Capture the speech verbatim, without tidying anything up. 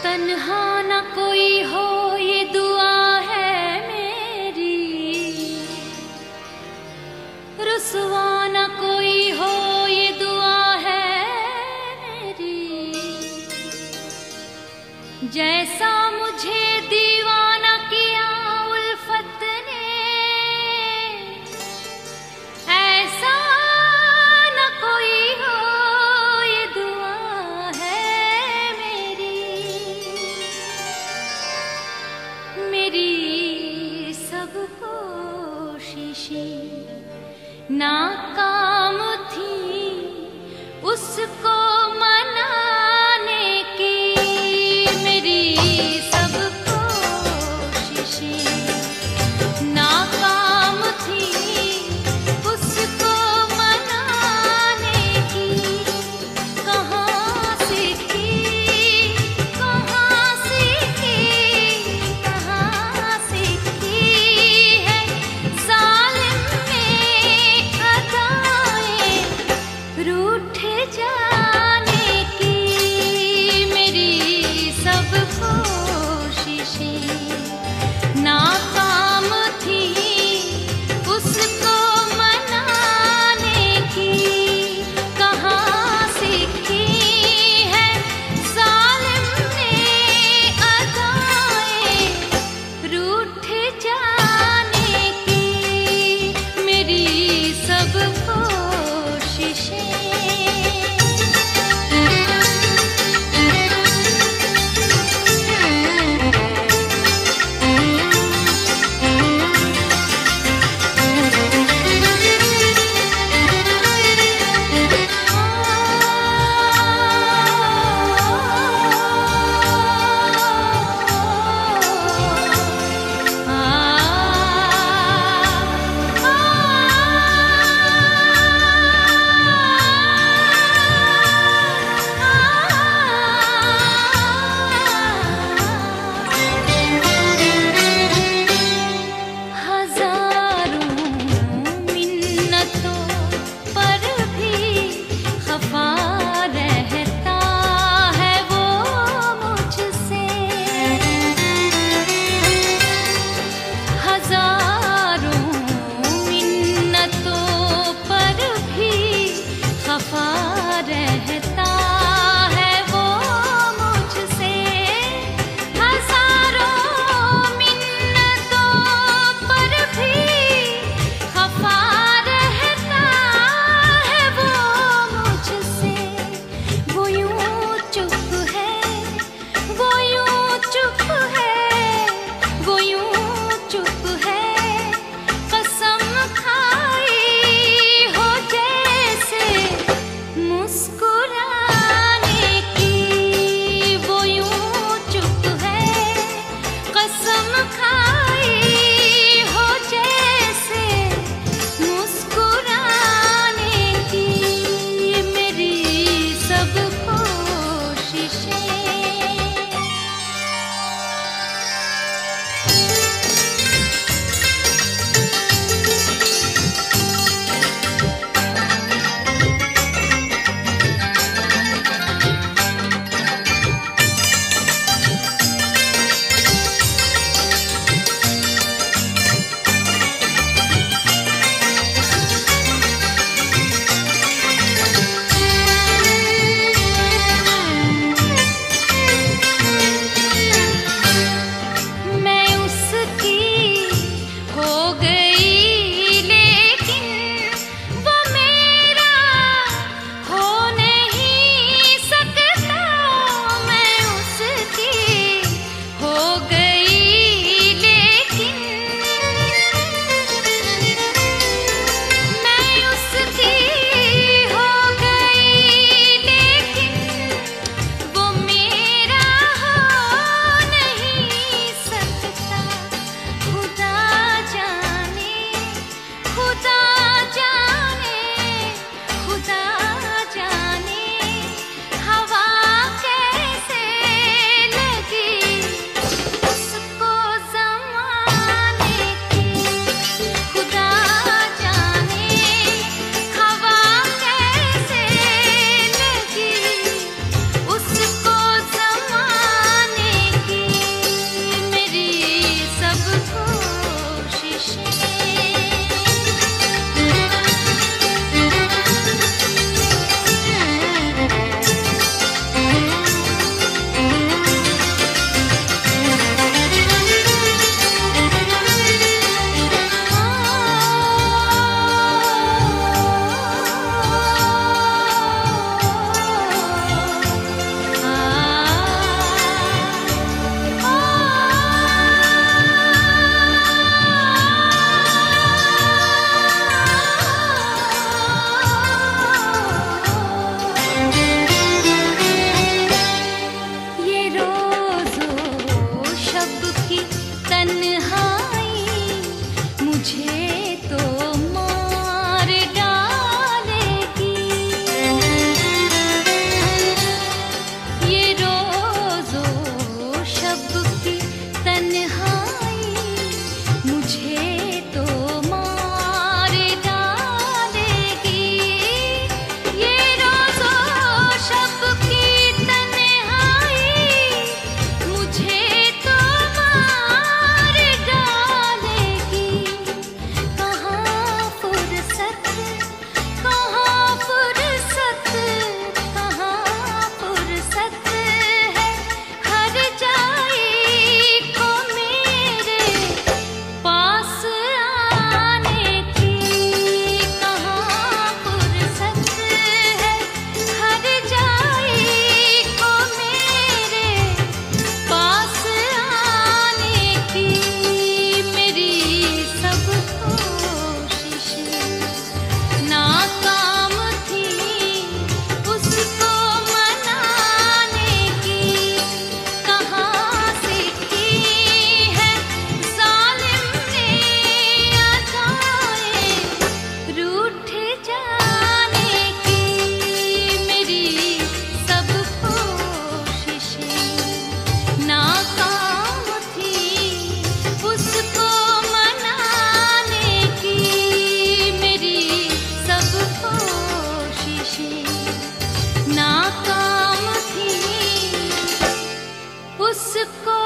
तन्हा न कोई हो ये दुआ है मेरी, रुसवा न कोई हो ये दुआ है मेरी। जैसा मुझे दीवाना किया उल्फत ने, ऐसा न कोई हो ये दुआ है मेरी। मेरी सब कोशिशें नाकाम थी उसको मनाने की। मेरी सब कोशिशें नाकाम थी उसको मनाने की। कहाँ से की, कहाँ से की, कहाँ से की है ज़ालिम में अदाएं रूठ जाने की। मेरी सब कोशिशें नाकाम थी उसको मनाने की। कहाँ से की है ज़ालिम ने अदाएं रूठ जाने की। मेरी सब कोशिशें। उसको